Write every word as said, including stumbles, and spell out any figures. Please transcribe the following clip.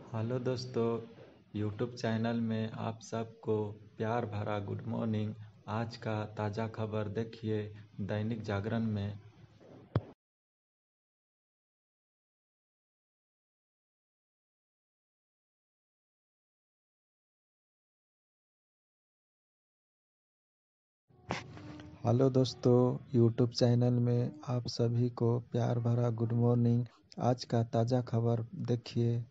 Hello दोस्तों, YouTube channel में आप सबको प्यार भरा गुड मॉर्निंग। आज का ताज़ा खबर देखिए दैनिक जागरण में। हेलो दोस्तों, यूट्यूब चैनल में आप सभी को प्यार भरा गुड मॉर्निंग। आज का ताज़ा खबर देखिए